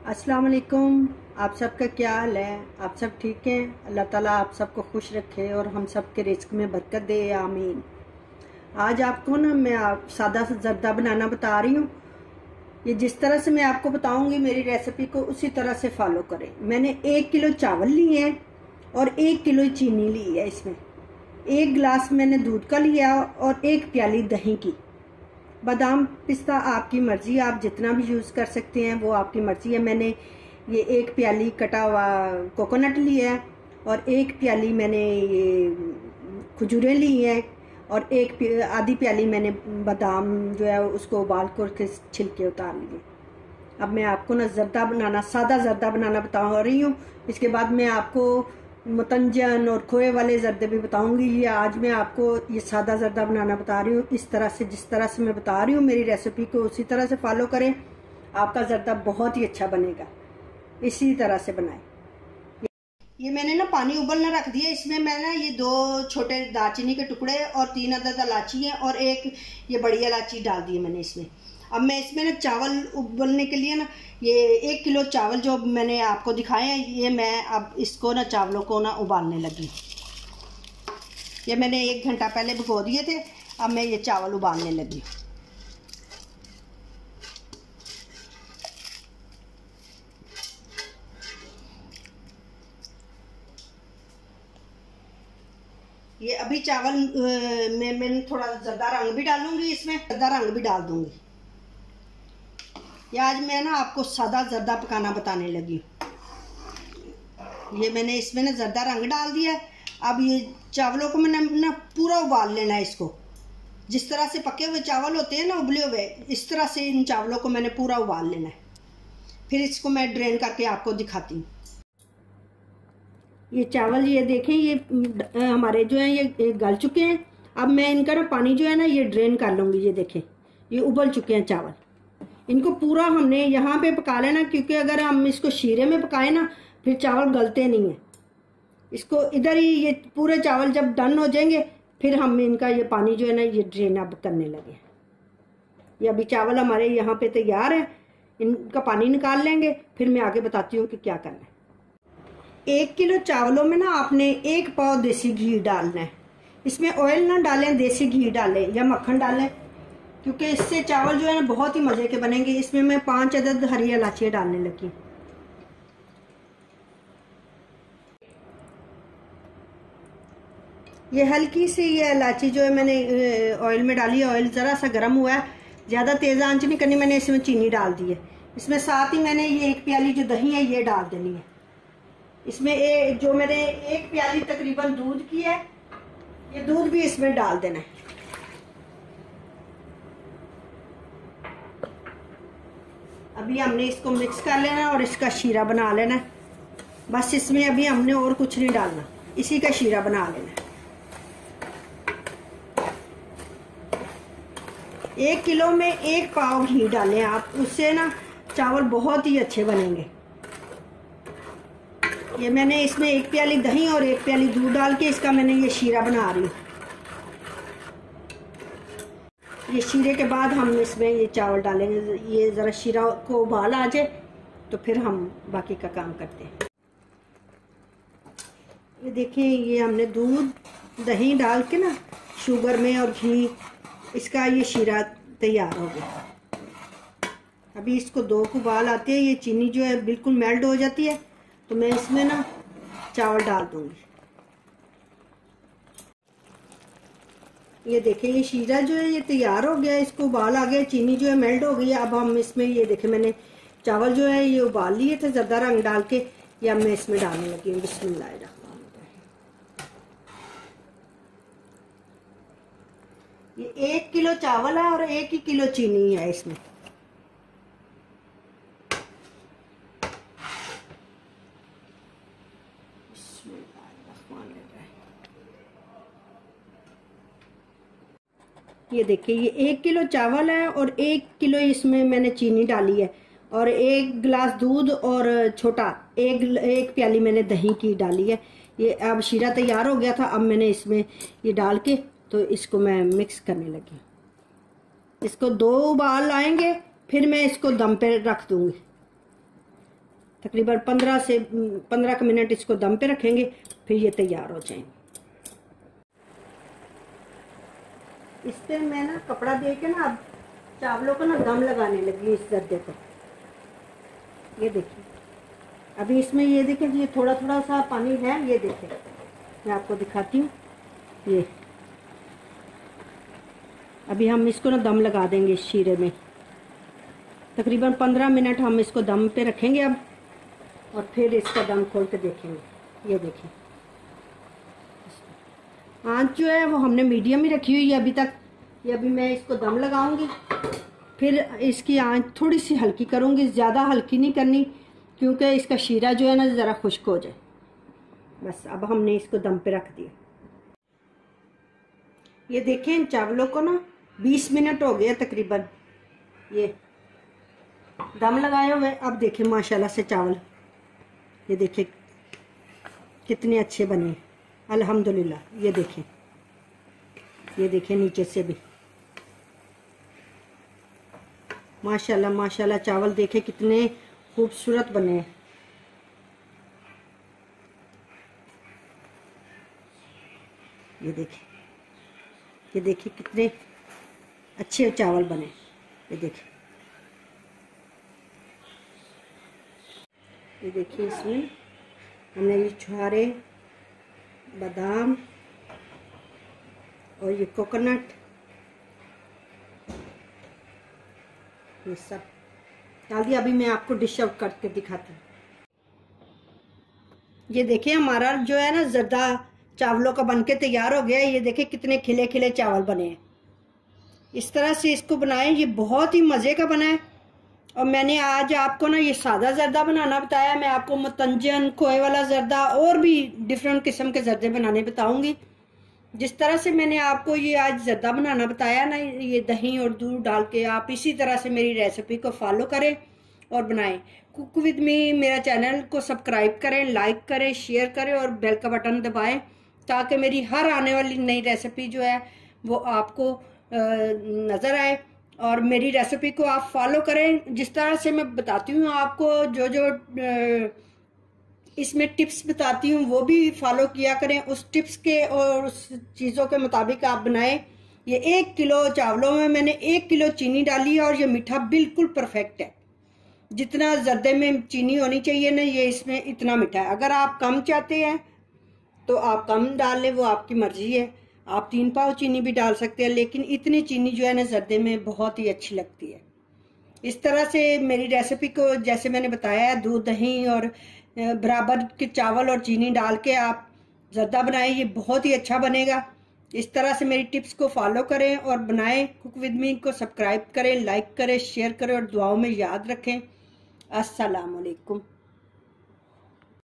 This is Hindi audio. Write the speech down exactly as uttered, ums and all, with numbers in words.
अस्सलाम वालेकुम। आप सबका क्या हाल है? आप सब ठीक हैं? अल्लाह ताला आप सबको खुश रखे और हम सब के रिस्क में बरकत दे, आमीन। आज आपको ना मैं आप सादा सा जर्दा बनाना बता रही हूँ। ये जिस तरह से मैं आपको बताऊंगी मेरी रेसिपी को उसी तरह से फॉलो करें। मैंने एक किलो चावल लिए हैं और एक किलो चीनी ली है। इसमें एक गिलास मैंने दूध का लिया और एक प्याली दही की। बादाम पिस्ता आपकी मर्ज़ी, आप जितना भी यूज़ कर सकते हैं वो आपकी मर्ज़ी है। मैंने ये एक प्याली कटा हुआ कोकोनट लिया है और एक प्याली मैंने ये खजूरें ली हैं और एक आधी प्याली मैंने बादाम जो है उसको उबाल कर के छिलके उतार लिए। अब मैं आपको ना जर्दा बनाना, सादा जर्दा बनाना बता रही हूँ। इसके बाद मैं आपको मतंजन और खोए वाले जर्दे भी बताऊंगी। ये आज मैं आपको ये सादा जर्दा बनाना बता रही हूँ। इस तरह से, जिस तरह से मैं बता रही हूँ मेरी रेसिपी को उसी तरह से फॉलो करें, आपका जर्दा बहुत ही अच्छा बनेगा। इसी तरह से बनाएं। ये मैंने ना पानी उबलना रख दिया। इसमें मैंने ये दो छोटे दालचीनी के टुकड़े और तीन अदद इलायची है और एक ये बड़ी इलायची डाल दी है मैंने इसमें। अब मैं इसमें ना चावल उबलने के लिए ना ये एक किलो चावल जो मैंने आपको दिखाए हैं, ये मैं अब इसको ना चावलों को ना उबालने लगी। ये मैंने एक घंटा पहले भिगो दिए थे। अब मैं ये चावल उबालने लगी। ये अभी चावल में मैं थोड़ा जर्दा रंग भी डालूंगी, इसमें जर्दा रंग भी डाल दूंगी। ये आज मैं ना आपको सादा जर्दा पकाना बताने लगी। ये मैंने इसमें ना जर्दा रंग डाल दिया। अब ये चावलों को मैंने ना पूरा उबाल लेना है। इसको जिस तरह से पके हुए चावल होते हैं ना, उबले हुए, इस तरह से इन चावलों को मैंने पूरा उबाल लेना है। फिर इसको मैं ड्रेन करके आपको दिखाती हूँ। ये चावल ये देखें, ये हमारे जो है ये गल चुके हैं। अब मैं इनका ना पानी जो है ना ये ड्रेन कर लूँगी। ये देखें, ये उबल चुके हैं चावल। इनको पूरा हमने यहाँ पे पका लेना, क्योंकि अगर हम इसको शीरे में पकाए ना फिर चावल गलते नहीं हैं। इसको इधर ही ये पूरे चावल जब डन हो जाएंगे फिर हम इनका ये पानी जो है ना ये ड्रेन अब करने लगे। ये अभी चावल हमारे यहाँ पे तैयार है। इनका पानी निकाल लेंगे, फिर मैं आगे बताती हूँ कि क्या करना है। एक किलो चावलों में ना आपने एक पाव देसी घी डालना है। इसमें ऑयल ना डालें, देसी घी डालें या मक्खन डालें, क्योंकि इससे चावल जो है ना बहुत ही मज़े के बनेंगे। इसमें मैं पांच अदद हरी इलायचियाँ डालने लगी। ये हल्की सी ये इलायची जो है मैंने ऑयल में डाली है। ऑयल ज़रा सा गर्म हुआ है, ज़्यादा तेज़ आंच नहीं करनी। मैंने इसमें चीनी डाल दी है। इसमें साथ ही मैंने ये एक प्याली जो दही है ये डाल देनी है। इसमें ए, जो मैंने एक प्याली तकरीबन दूध की है, ये दूध भी इसमें डाल देना है। अभी हमने इसको मिक्स कर लेना और इसका शीरा बना लेना है। बस इसमें अभी हमने और कुछ नहीं डालना, इसी का शीरा बना लेना है। एक किलो में एक पाव घी डालें आप, उससे ना चावल बहुत ही अच्छे बनेंगे। ये मैंने इसमें एक प्याली दही और एक प्याली दूध डाल के इसका मैंने ये शीरा बना रही हूँ। ये शीरे के बाद हम इसमें ये चावल डालेंगे। ये ज़रा शीरा को उबाल आ जाए तो फिर हम बाकी का काम करते हैं। ये देखिए, ये हमने दूध दही डाल के ना शुगर में और घी, इसका ये शीरा तैयार हो गया। अभी इसको दो उबाल आते हैं, ये चीनी जो है बिल्कुल मेल्ट हो जाती है, तो मैं इसमें ना चावल डाल दूंगी। ये देखिए, ये शीरा जो है ये तैयार हो गया। इसको उबाल आ गया, चीनी जो है मेल्ट हो गई है। अब हम इसमें ये देखिए मैंने चावल जो है ये उबाल लिए थे ज़्यादा रंग डाल के, ये अब मैं इसमें डालने लगी हूँ। बिस्मिल्लाह। ये एक किलो चावल है और एक ही किलो चीनी है इसमें। ये देखिए, ये एक किलो चावल है और एक किलो इसमें मैंने चीनी डाली है और एक गिलास दूध और छोटा एक एक प्याली मैंने दही की डाली है। ये अब शीरा तैयार हो गया था। अब मैंने इसमें ये डाल के तो इसको मैं मिक्स करने लगी। इसको दो उबाल आएंगे फिर मैं इसको दम पे रख दूंगी। तकरीबन पंद्रह से पंद्रह का मिनट इसको दम पे रखेंगे, फिर ये तैयार हो जाएंगे। इस पे मैं ना कपड़ा दे के ना अब चावलों को ना दम लगाने लगी इस जर्दे को। ये देखिए अभी इसमें ये देखिए ये थोड़ा थोड़ा सा पानी है, ये देखिए मैं आपको दिखाती हूँ। ये अभी हम इसको ना दम लगा देंगे इस शीरे में। तकरीबन पंद्रह मिनट हम इसको दम पे रखेंगे अब, और फिर इसका दम खोल के देखेंगे। ये देखिए आंच जो है वो हमने मीडियम ही रखी हुई है अभी तक। ये अभी मैं इसको दम लगाऊंगी, फिर इसकी आंच थोड़ी सी हल्की करूंगी, ज़्यादा हल्की नहीं करनी क्योंकि इसका शीरा जो है ना ज़रा खुश्क हो जाए। बस अब हमने इसको दम पे रख दिया। ये देखें इन चावलों को ना बीस मिनट हो गए तकरीबन ये दम लगाए हुए। अब देखें माशाल्लाह से चावल, ये देखें कितने अच्छे बने अल्हम्दुलिल्लाह। ये देखें, ये देखें नीचे से भी माशाल्लाह माशाल्लाह चावल देखें कितने खूबसूरत बने हैं। ये देखें, ये देखिए कितने अच्छे चावल बने। ये देखिए, ये देखिए इसमें हमने ये छुहारे, बादाम और ये कोकोनट ये सब डाल दिया। अभी मैं आपको डिश आउट करके दिखाती हूँ। ये देखिए हमारा जो है ना जर्दा चावलों का बनके तैयार हो गया है। ये देखिए कितने खिले खिले चावल बने हैं। इस तरह से इसको बनाएं, ये बहुत ही मज़े का बना है। और मैंने आज आपको ना ये सादा जर्दा बनाना बताया। मैं आपको मतंजन, खोए वाला जर्दा और भी डिफरेंट किस्म के जर्दे बनाने बताऊंगी। जिस तरह से मैंने आपको ये आज जर्दा बनाना बताया ना, ये दही और दूध डाल के, आप इसी तरह से मेरी रेसिपी को फॉलो करें और बनाएं। कुक विद मी मेरा चैनल को सब्सक्राइब करें, लाइक करें, शेयर करें और बेल का बटन दबाएं ताकि मेरी हर आने वाली नई रेसिपी जो है वो आपको नज़र आए। और मेरी रेसिपी को आप फॉलो करें। जिस तरह से मैं बताती हूँ आपको, जो जो इसमें टिप्स बताती हूँ वो भी फॉलो किया करें। उस टिप्स के और उस चीज़ों के मुताबिक आप बनाएं। ये एक किलो चावलों में मैंने एक किलो चीनी डाली है और ये मीठा बिल्कुल परफेक्ट है। जितना जर्दे में चीनी होनी चाहिए ना, ये इसमें इतना मीठा है। अगर आप कम चाहते हैं तो आप कम डाल लें, वो आपकी मर्जी है। आप तीन पाव चीनी भी डाल सकते हैं, लेकिन इतनी चीनी जो है ना जर्दे में बहुत ही अच्छी लगती है। इस तरह से मेरी रेसिपी को जैसे मैंने बताया है, दूध, दही और बराबर के चावल और चीनी डाल के आप जर्दा बनाएं, ये बहुत ही अच्छा बनेगा। इस तरह से मेरी टिप्स को फॉलो करें और बनाएं। कुक विद मी को सब्सक्राइब करें, लाइक करें, शेयर करें और दुआओं में याद रखें। अस्सलाम वालेकुम।